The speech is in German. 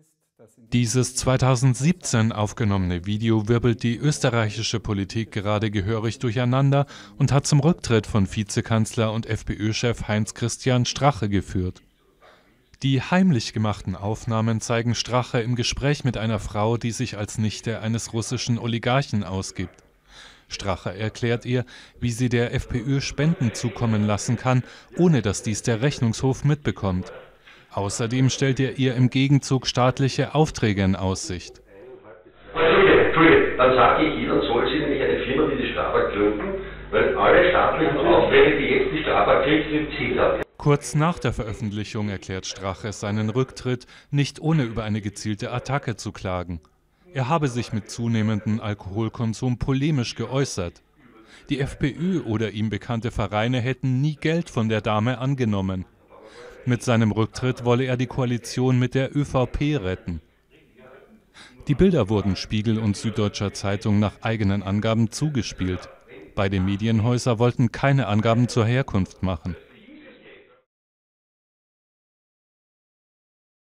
Dieses 2017 aufgenommene Video wirbelt die österreichische Politik gerade gehörig durcheinander und hat zum Rücktritt von Vizekanzler und FPÖ-Chef Heinz-Christian Strache geführt. Die heimlich gemachten Aufnahmen zeigen Strache im Gespräch mit einer Frau, die sich als Nichte eines russischen Oligarchen ausgibt. Strache erklärt ihr, wie sie der FPÖ Spenden zukommen lassen kann, ohne dass dies der Rechnungshof mitbekommt. Außerdem stellt er ihr im Gegenzug staatliche Aufträge in Aussicht. Entschuldige, dann sage ich, jeder soll sich nämlich eine Firma wie die Strabag gründen, weil alle staatlichen Aufträge, die jetzt die Strabag kriegt, sind Ziel hat. Kurz nach der Veröffentlichung erklärt Strache seinen Rücktritt, nicht ohne über eine gezielte Attacke zu klagen. Er habe sich mit zunehmendem Alkoholkonsum polemisch geäußert. Die FPÖ oder ihm bekannte Vereine hätten nie Geld von der Dame angenommen. Mit seinem Rücktritt wolle er die Koalition mit der ÖVP retten. Die Bilder wurden Spiegel und Süddeutscher Zeitung nach eigenen Angaben zugespielt. Beide Medienhäuser wollten keine Angaben zur Herkunft machen.